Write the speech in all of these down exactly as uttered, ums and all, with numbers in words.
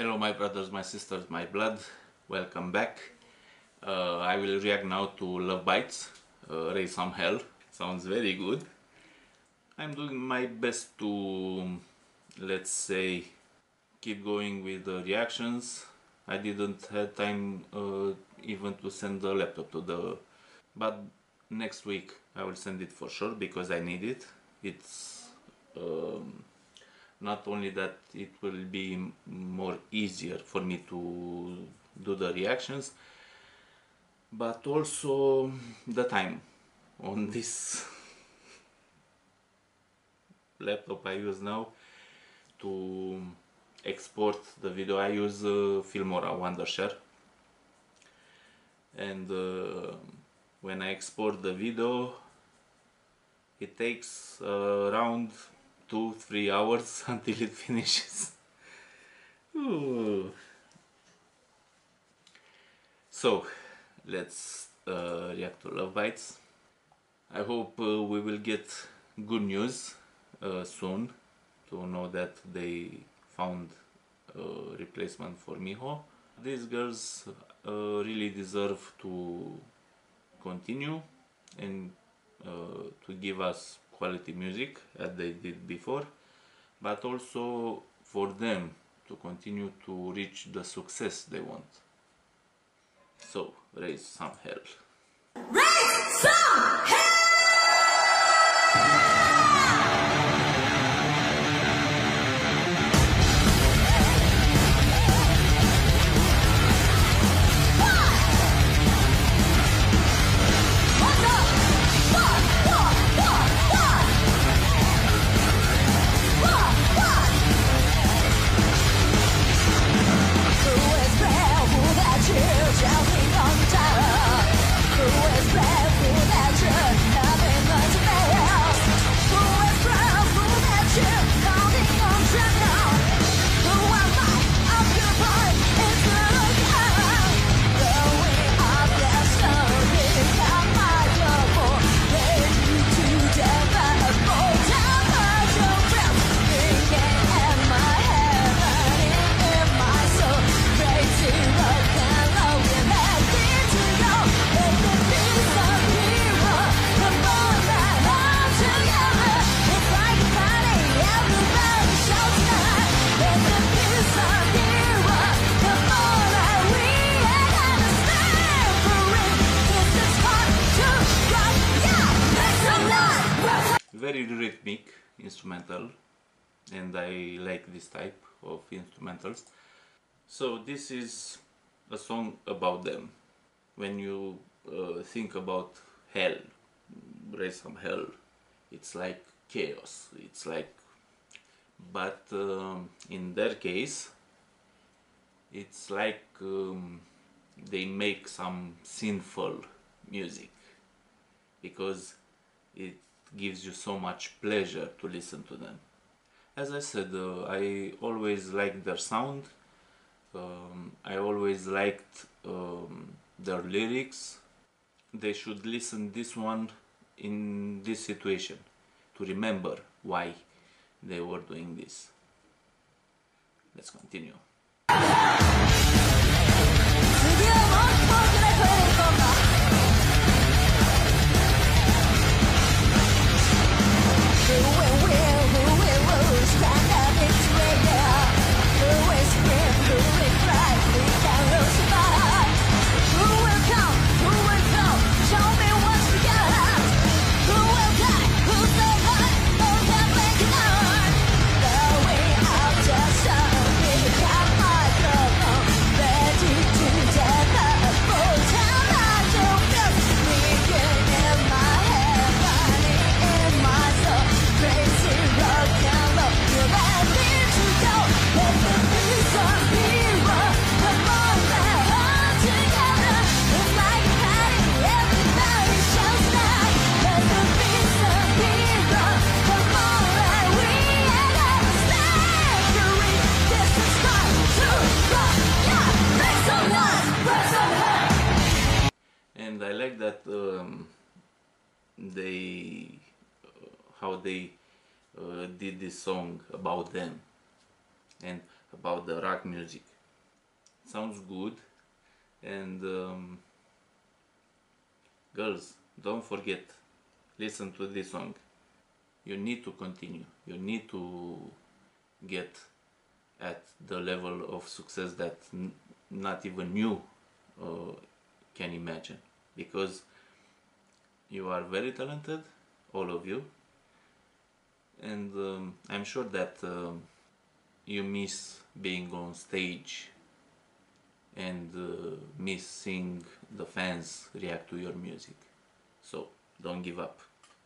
Hello my brothers, my sisters, my blood, welcome back. Uh, I will react now to Love Bites, uh, Raise Some Hell, sounds very good. I'm doing my best to, let's say, keep going with the reactions. I didn't have time uh, even to send the laptop to the... but next week I will send it for sure because I need it. It's um, not only that it will be more easier for me to do the reactions, but also the time on this laptop I use now to export the video. I use uh, Filmora Wondershare, and uh, when I export the video it takes uh, around two three hours until it finishes. Ooh. So let's uh, react to Love Bites. I hope uh, we will get good news uh, soon to know that they found a replacement for Miho. These girls uh, really deserve to continue and uh, to give us quality music as they did before, but also for them to continue to reach the success they want. So, raise some hell. Raise some hell! Very rhythmic instrumental, and I like this type of instrumentals. So this is a song about them. When you uh, think about hell, Raise Some Hell, it's like chaos, it's like, but um, in their case it's like um, they make some sinful music because it gives you so much pleasure to listen to them. As I said, uh, I always liked their sound. Um, I always liked um, their lyrics. They should listen this one in this situation to remember why they were doing this. Let's continue. And I like that um, they uh, how they uh, did this song about them, and about the rock music. Sounds good, and um, girls, don't forget, listen to this song. You need to continue. You need to get at the level of success that n not even you uh, can imagine, because you are very talented, all of you, and um, I'm sure that um, you miss being on stage and uh, miss seeing the fans react to your music. So don't give up.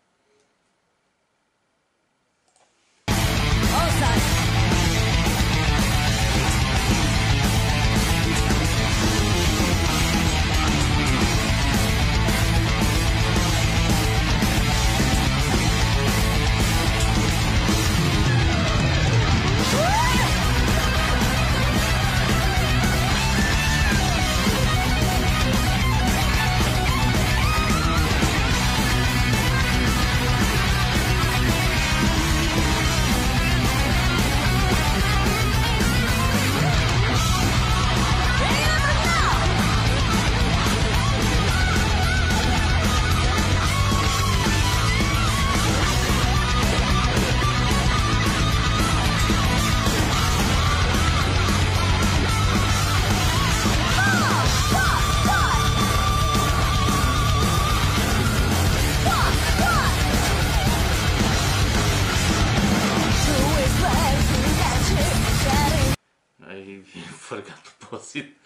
I forgot to pause it.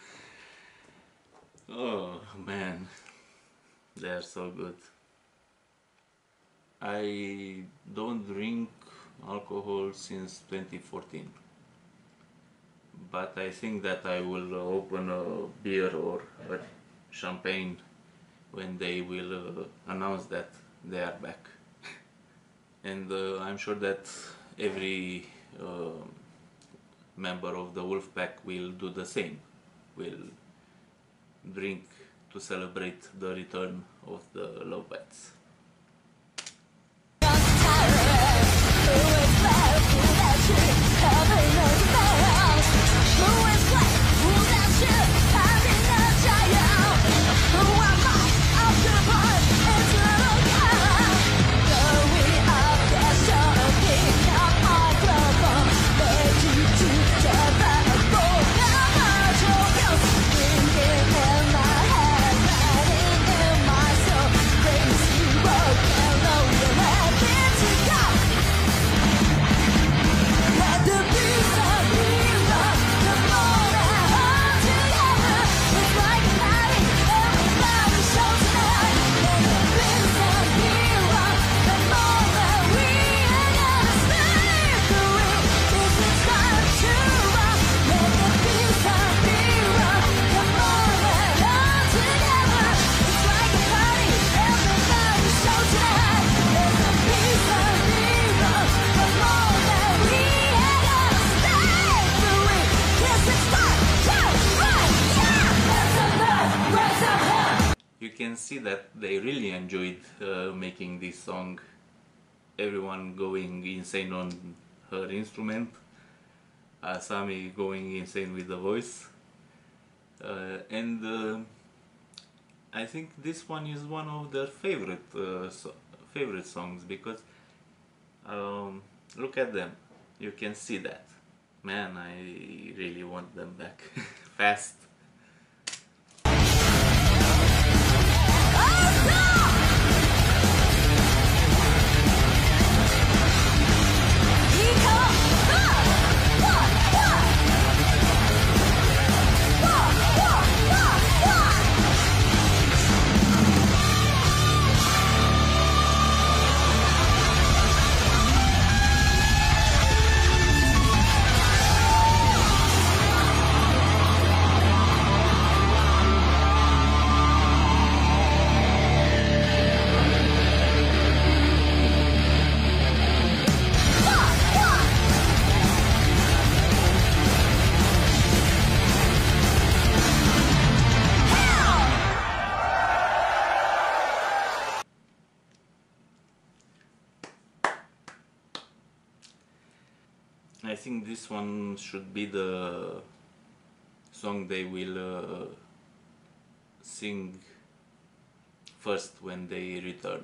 Oh man, they are so good. I don't drink alcohol since twenty fourteen, but I think that I will open a beer or a champagne when they will uh, announce that they are back. And uh, I'm sure that every uh, member of the Wolfpack will do the same, will drink to celebrate the return of the Lovebats. You can see that they really enjoyed uh, making this song. Everyone going insane on her instrument, Asami going insane with the voice, uh, and uh, I think this one is one of their favorite uh, so favorite songs, because um, look at them, you can see that. Man, I really want them back fast. think this one should be the song they will uh, sing first when they return,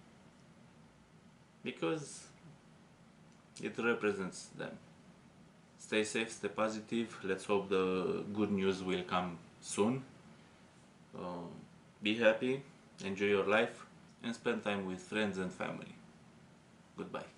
because it represents them. Stay safe, stay positive. Let's hope the good news will come soon. Uh, be happy, enjoy your life, and spend time with friends and family. Goodbye.